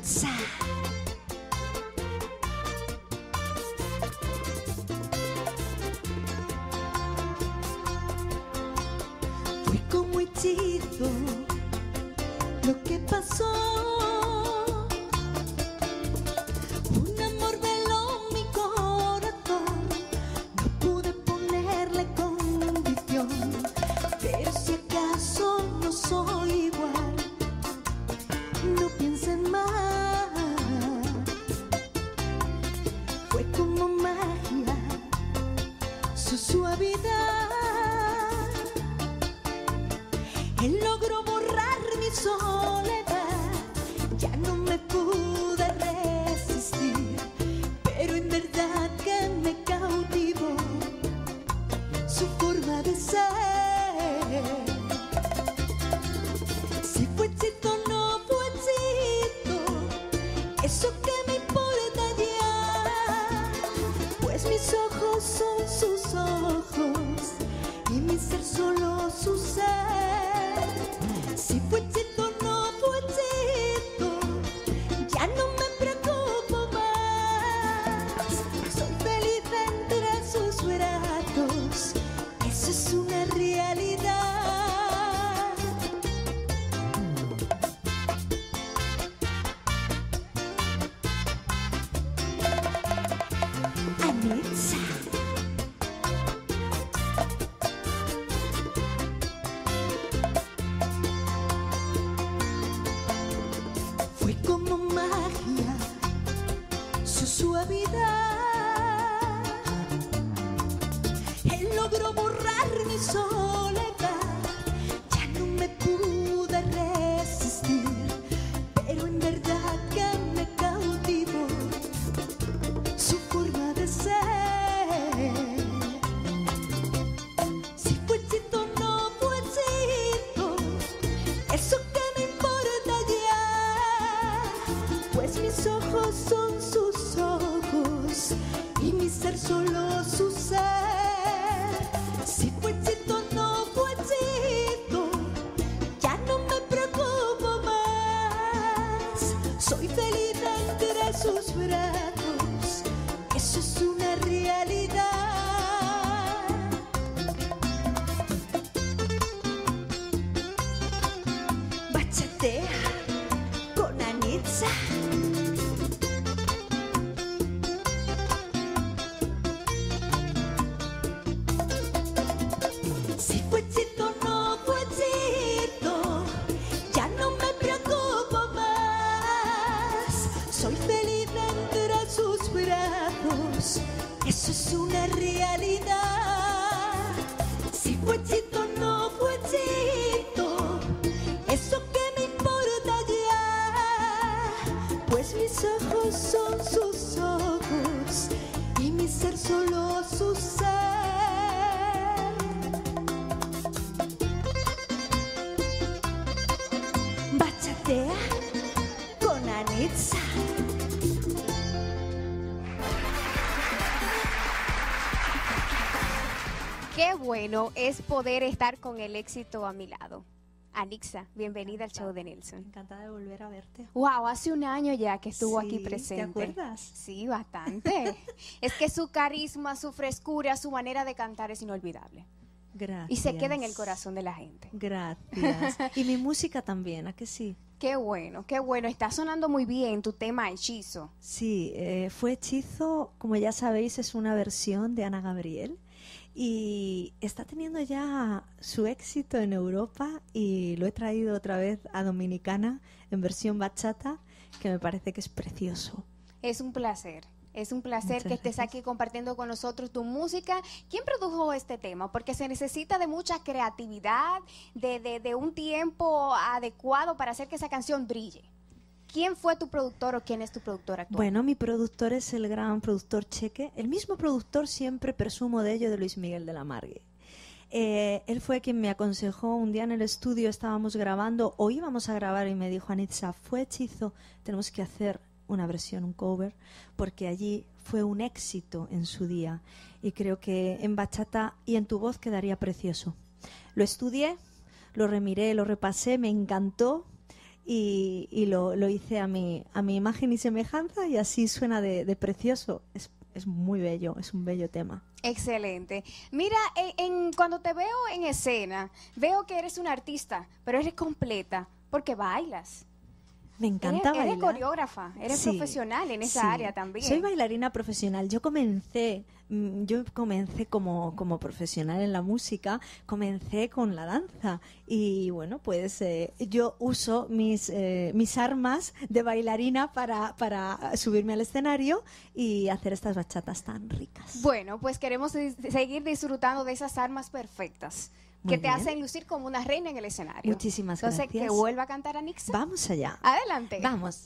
Anitza. Fue como hechizo lo que pasó. Un amor veló mi corazón. No pude ponerle condición, pero si acaso no soy igual, no piensen más. Fue como magia su suavidad. Él logró borrar mi soledad. Ya no me pude resistir, pero en verdad que me cautivó su forma de ser. Si fue éxito o no fue éxito, eso que me importa ya, pues mis ojos son sus ojos y mi ser solo su ser. Si fue éxito o no fue éxito, ya no me preocupo más. Soy feliz entre sus brazos, eso es una realidad. Anitza. Fue como magia su suavidad. Él logró borrar mi soledad. Ya no me pude resistir, pero en verdad que me cautivó su forma de ser. Si fue éxito o no fue éxito, eso que me importa ya, pues mis ojos son sus ojos y mi ser solo su ser. Si fue éxito o no fue éxito, ya no me preocupo más. Soy feliz entre sus brazos, eso es una realidad. Bachatea con Anitza. Si fue éxito o no fue éxito, ya no me preocupo más. Soy feliz entre sus brazos, eso es una realidad. Si fue éxito o no fue éxito, eso que me importa ya, pues mis ojos son sus ojos y mi ser solo su ser. Bachatea con Anitza. Qué bueno es poder estar con el éxito a mi lado. Anitza, bienvenida al show de Nelson. Encantada de volver a verte. Wow, hace un año ya que estuvo Sí, aquí presente. ¿te acuerdas? Sí, bastante. Es que su carisma, su frescura, su manera de cantar es inolvidable. Gracias. Y se queda en el corazón de la gente. Gracias. Y mi música también, ¿a que sí? Qué bueno, qué bueno. Está sonando muy bien tu tema Hechizo. Sí, fue Hechizo, como ya sabéis, es una versión de Ana Gabriel. Y está teniendo ya su éxito en Europa y lo he traído otra vez a Dominicana en versión bachata, que me parece que es precioso. Es un placer. Es un placer Muchas que estés gracias. aquí compartiendo con nosotros tu música. ¿Quién produjo este tema? Porque se necesita de mucha creatividad, de un tiempo adecuado para hacer que esa canción brille. ¿Quién fue tu productor o quién es tu productor actual? Bueno, mi productor es el gran productor Cheque, el mismo productor, siempre presumo de ello, de Luis Miguel de la Margue. Él fue quien me aconsejó un día en el estudio, estábamos grabando o íbamos a grabar y me dijo: Anitza, fue Hechizo, tenemos que hacer una versión, un cover, porque allí fue un éxito en su día y creo que en bachata y en tu voz quedaría precioso. Lo estudié, lo remiré, lo repasé, me encantó y lo hice a mi imagen y semejanza y así suena de precioso. Es muy bello, es un bello tema. Excelente. Mira, cuando te veo en escena, veo que eres una artista, pero eres completa porque bailas. Me encanta bailar. Eres coreógrafa, eres profesional en esa área también. Soy bailarina profesional. Yo comencé como profesional en la música, comencé con la danza y bueno, pues yo uso mis armas de bailarina para subirme al escenario y hacer estas bachatas tan ricas. Bueno, pues queremos seguir disfrutando de esas armas perfectas. Muy que te bien. hacen lucir como una reina en el escenario. Muchísimas gracias. Entonces, que vuelva a cantar Anixa. Vamos allá. Adelante. Vamos.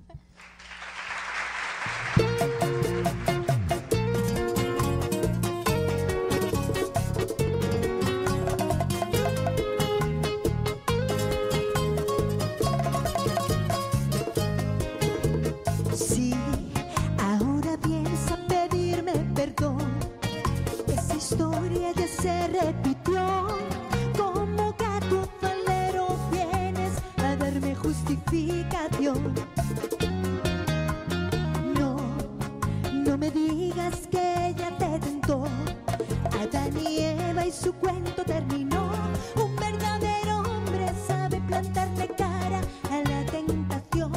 Sí, ahora vienes a pedirme perdón. Esa historia ya se repitió. Como gato falero vienes a darme justificación. No me digas que ella te tentó. Adán y Eva y su cuento terminó. Un verdadero hombre sabe plantarle cara a la tentación.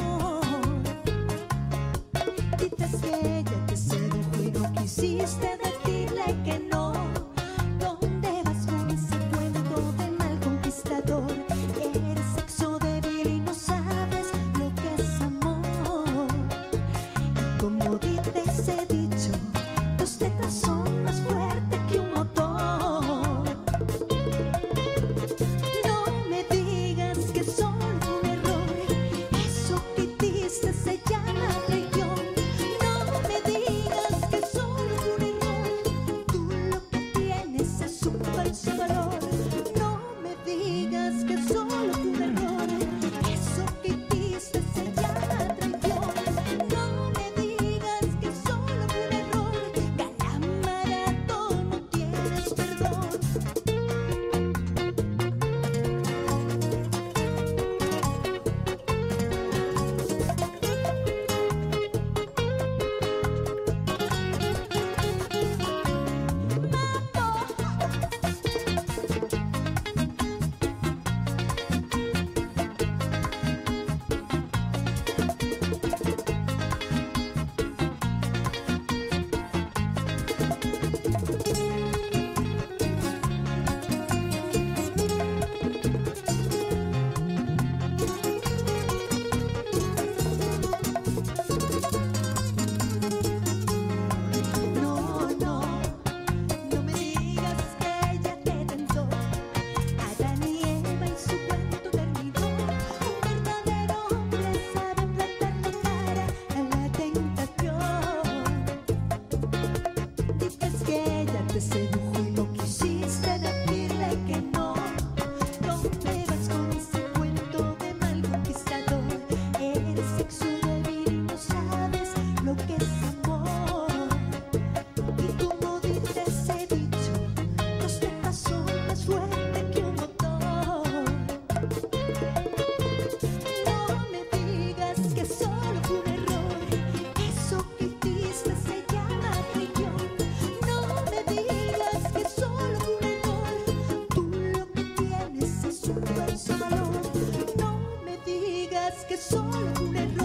Dices que ella te sedujo y no quisiste decirle que no. ¿Dónde vas con ese cuento de mal conquistador? Eres sexo débil y no sabes lo que es amor. Y como dices he dicho, tus tetas son más fuertes que un motor. No me digas que solo fue un error. Eso que hiciste se llama traición. No me digas que solo fue un error. Tú lo que tienes es un falso valor. No me digas que solo fue un error. Eso que hiciste se llama traición. No me digas que solo fue un error. Gana maratón, no tienes perdón. No me digas que ella te tentó. Adán y Eva y su cuento terminó. Un verdadero hombre sabe plantarle cara a la tentación. Dices que ella te sedujo y no quisiste decirle que no. ¿Dónde vas con ese cuento de mal conquistador? Eres sexo débil y no sabes lo que es amor. Y como dices he dicho, tus tetas son más fuertes que un motor. No me digas que solo fue un error. Eso que hiciste se llama traición. No me digas que solo fue un error. Tú lo que tienes es un falso valor. No me digas que solo fue un error.